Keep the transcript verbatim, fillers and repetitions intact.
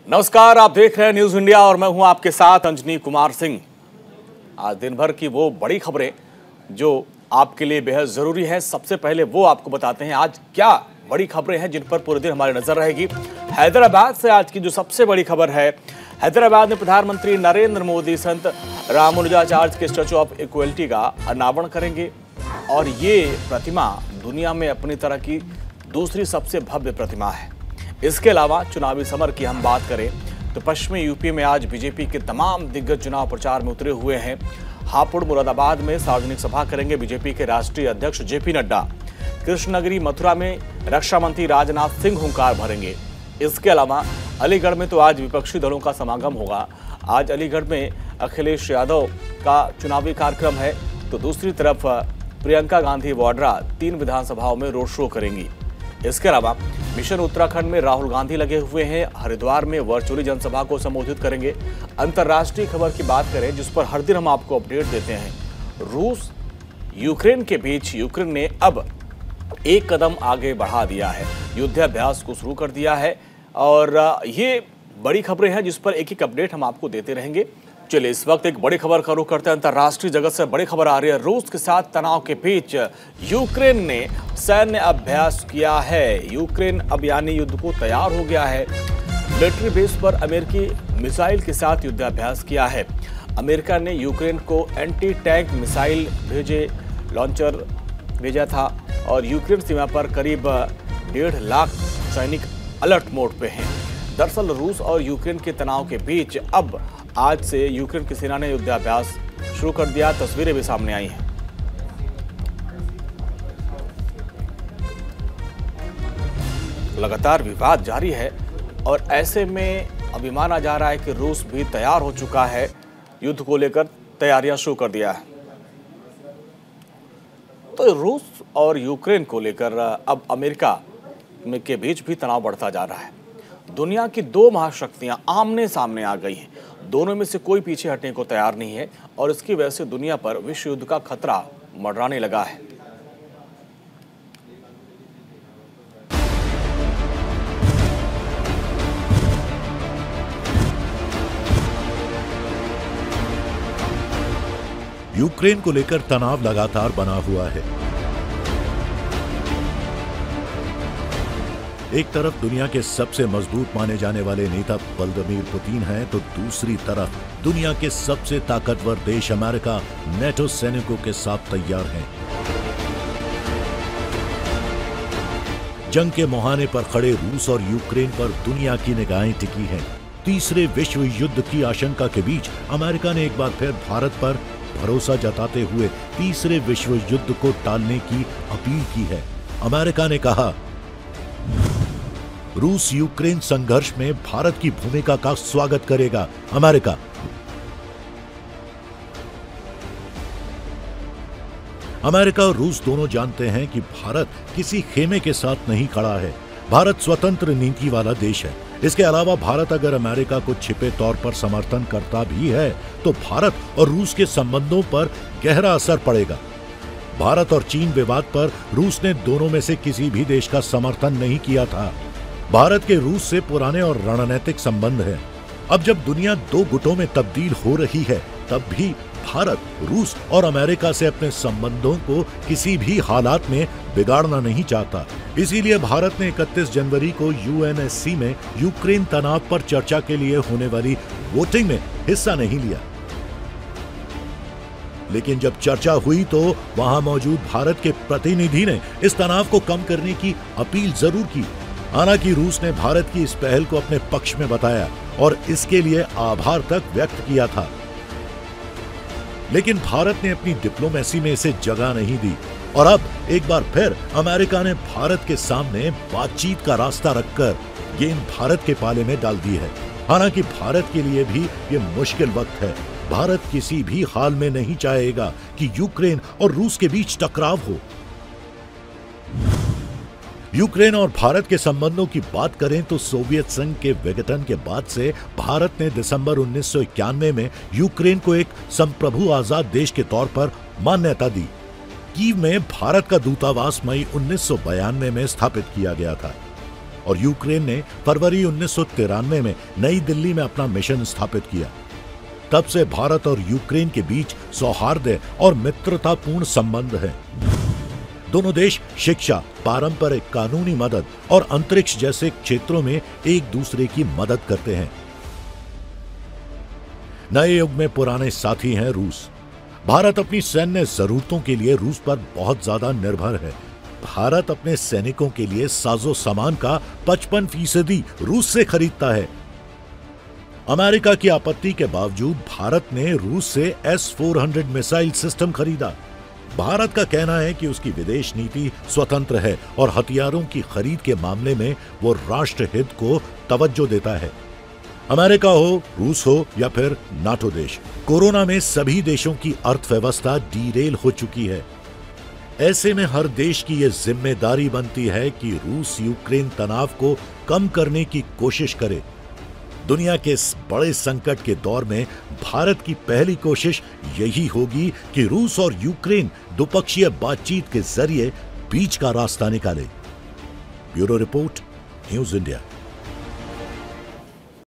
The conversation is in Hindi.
नमस्कार, आप देख रहे हैं न्यूज इंडिया और मैं हूं आपके साथ अंजनी कुमार सिंह। आज दिन भर की वो बड़ी खबरें जो आपके लिए बेहद जरूरी है, सबसे पहले वो आपको बताते हैं आज क्या बड़ी खबरें हैं जिन पर पूरे दिन हमारी नजर रहेगी। हैदराबाद से आज की जो सबसे बड़ी खबर है, हैदराबाद में प्रधानमंत्री नरेंद्र मोदी संत रामानुजाचार्य के स्टैचू ऑफ इक्वलिटी का अनावरण करेंगे और ये प्रतिमा दुनिया में अपनी तरह की दूसरी सबसे भव्य प्रतिमा है। इसके अलावा चुनावी समर की हम बात करें तो पश्चिमी यूपी में आज बीजेपी के तमाम दिग्गज चुनाव प्रचार में उतरे हुए हैं। हापुड़ मुरादाबाद में सार्वजनिक सभा करेंगे बीजेपी के राष्ट्रीय अध्यक्ष जेपी नड्डा। कृष्णनगरी मथुरा में रक्षा मंत्री राजनाथ सिंह हुंकार भरेंगे। इसके अलावा अलीगढ़ में तो आज विपक्षी दलों का समागम होगा। आज अलीगढ़ में अखिलेश यादव का चुनावी कार्यक्रम है तो दूसरी तरफ प्रियंका गांधी वाड्रा तीन विधानसभाओं में रोड शो करेंगी। इसके अलावा मिशन उत्तराखंड में राहुल गांधी लगे हुए हैं, हरिद्वार में वर्चुअली जनसभा को संबोधित करेंगे। अंतर्राष्ट्रीय खबर की बात करें जिस पर हर दिन हम आपको अपडेट देते हैं, रूस यूक्रेन के बीच यूक्रेन ने अब एक कदम आगे बढ़ा दिया है, युद्धाभ्यास को शुरू कर दिया है और ये बड़ी खबरें हैं जिस पर एक एक अपडेट हम आपको देते रहेंगे। चलिए इस वक्त एक बड़ी खबर का रुख करते हैं। अंतर्राष्ट्रीय जगत से बड़ी खबर आ रही है, रूस के साथ तनाव के बीच यूक्रेन ने सैन्य अभ्यास किया है। यूक्रेन अब यानी युद्ध को तैयार हो गया है। मिलिट्री बेस पर अमेरिकी मिसाइल के साथ युद्धाभ्यास किया है। अमेरिका ने यूक्रेन को एंटी टैंक मिसाइल भेजे, लॉन्चर भेजा था और यूक्रेन सीमा पर करीब डेढ़ लाख सैनिक अलर्ट मोड पे हैं। दरअसल रूस और यूक्रेन के तनाव के बीच अब आज से यूक्रेन की सेना ने युद्धाभ्यास शुरू कर दिया। तस्वीरें भी सामने आई हैं। लगातार विवाद जारी है और ऐसे में अभी माना जा रहा है कि रूस भी तैयार हो चुका है, युद्ध को लेकर तैयारियां शुरू कर दिया है। तो रूस और यूक्रेन को लेकर अब अमेरिका में के बीच भी तनाव बढ़ता जा रहा है। दुनिया की दो महाशक्तियां आमने सामने आ गई हैं, दोनों में से कोई पीछे हटने को तैयार नहीं है और इसकी वजह से दुनिया पर विश्व युद्ध का खतरा मंडराने लगा है। यूक्रेन को लेकर तनाव लगातार बना हुआ है। एक तरफ दुनिया के सबसे मजबूत माने जाने वाले नेता व्लादिमीर पुतिन हैं, तो दूसरी तरफ दुनिया के सबसे ताकतवर देश अमेरिका नेटो सैनिकों के साथ तैयार है। जंग के मुहाने पर खड़े रूस और यूक्रेन पर दुनिया की निगाहें टिकी हैं। तीसरे विश्व युद्ध की आशंका के बीच अमेरिका ने एक बार फिर भारत पर भरोसा जताते हुए तीसरे विश्व युद्ध को टालने की अपील की है। अमेरिका ने कहा, रूस यूक्रेन संघर्ष में भारत की भूमिका का स्वागत करेगा। अमेरिका अमेरिका और रूस दोनों जानते हैं कि भारत किसी खेमे के साथ नहीं खड़ा है। भारत स्वतंत्र नीति वाला देश है। इसके अलावा भारत अगर अमेरिका को छिपे तौर पर समर्थन करता भी है तो भारत और रूस के संबंधों पर गहरा असर पड़ेगा। भारत और चीन विवाद पर रूस ने दोनों में से किसी भी देश का समर्थन नहीं किया था। भारत के रूस से पुराने और रणनीतिक संबंध हैं। अब जब दुनिया दो गुटों में तब्दील हो रही है तब भी भारत रूस और अमेरिका से अपने संबंधों को किसी भी हालात में बिगाड़ना नहीं चाहता। इसीलिए भारत ने इकतीस जनवरी को यूएनएससी में यूक्रेन तनाव पर चर्चा के लिए होने वाली वोटिंग में हिस्सा नहीं लिया। लेकिन जब चर्चा हुई तो वहां मौजूद भारत के प्रतिनिधि ने इस तनाव को कम करने की अपील जरूर की। हालांकि रूस ने भारत की इस पहल को अपने पक्ष में बताया और इसके लिए आभार तक व्यक्त किया था। लेकिन भारत ने अपनी डिप्लोमेसी में इसे जगह नहीं दी और अब एक बार फिर अमेरिका ने भारत के सामने बातचीत का रास्ता रखकर गेंद भारत के पाले में डाल दी है। हालांकि भारत के लिए भी ये मुश्किल वक्त है। भारत किसी भी हाल में नहीं चाहेगा कि यूक्रेन और रूस के बीच टकराव हो। यूक्रेन और भारत के संबंधों की बात करें तो सोवियत संघ के विघटन के बाद से भारत ने दिसंबर उन्नीस सौ इक्यानवे में यूक्रेन को एक संप्रभु आजाद देश के तौर पर मान्यता दी। कीव में भारत का दूतावास मई उन्नीस सौ बयानवे में स्थापित किया गया था। और यूक्रेन ने फरवरी उन्नीस सौ तिरानवे में नई दिल्ली में अपना मिशन स्थापित किया। तब से भारत और यूक्रेन के बीच सौहार्द और मित्रतापूर्ण संबंध है। दोनों देश शिक्षा, पारंपरिक, कानूनी मदद और अंतरिक्ष जैसे क्षेत्रों में एक दूसरे की मदद करते हैं। नए युग में पुराने साथी हैं रूस। भारत अपनी सैन्य जरूरतों के लिए रूस पर बहुत ज्यादा निर्भर है। भारत अपने सैनिकों के लिए साजो सामान का पचपन फीसदी रूस से खरीदता है। अमेरिका की आपत्ति के बावजूद भारत ने रूस से S four hundred missile system खरीदा। भारत का कहना है कि उसकी विदेश नीति स्वतंत्र है और हथियारों की खरीद के मामले में वो राष्ट्र हित को तवज्जो देता है। अमेरिका हो, रूस हो या फिर नाटो देश, कोरोना में सभी देशों की अर्थव्यवस्था डीरेल हो चुकी है। ऐसे में हर देश की यह जिम्मेदारी बनती है कि रूस यूक्रेन तनाव को कम करने की कोशिश करे। दुनिया के इस बड़े संकट के दौर में भारत की पहली कोशिश यही होगी कि रूस और यूक्रेन द्विपक्षीय बातचीत के जरिए बीच का रास्ता निकाले। Bureau report, news India.